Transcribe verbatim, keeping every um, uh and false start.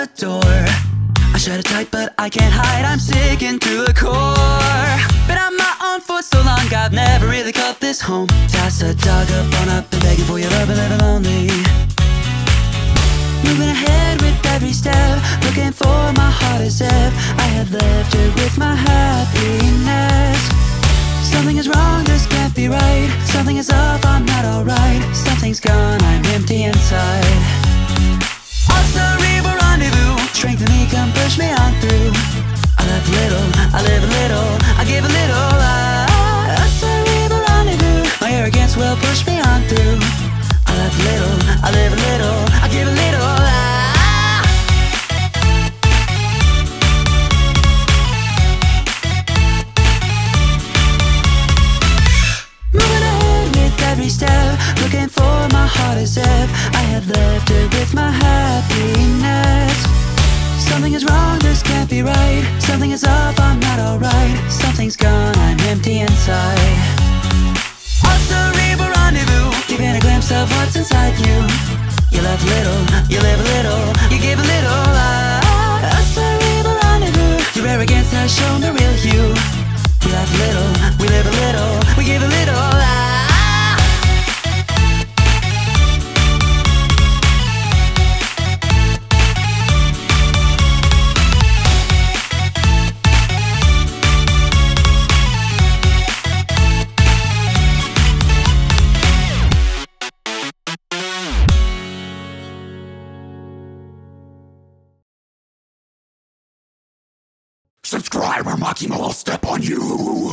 the door. I shut it tight but I can't hide, I'm sickened to the core. Been on my own for so long, I've never really called this home. Toss a dog up on up and begging for your love, a little lonely. Moving ahead with every step, looking for my heart as if I had left it with my happiness. Something is wrong, this can't be right. Something is up, I'm not alright. Something's gone, I'm empty inside. A cerebral rendezvous, strength in me, come push me on through. I love a little, I live a little, I give a little. Ah, a cerebral rendezvous, my arrogance will push me on through. I love a little, I live a little, I give a little. Ah. Moving ahead with every step, looking for my heart as if I had left it with my happiness. Something is wrong, this can't be right. Something is up, I'm not alright. Something's gone, I'm empty inside. A cerebral rendezvous, giving a glimpse of what's inside you. You love little, you live a little, you give a little. Ah, a cerebral rendezvous, your arrogance has shown the real you. We love little, we live a little, we give a little. Ah. Subscribe or Makimo will step on you!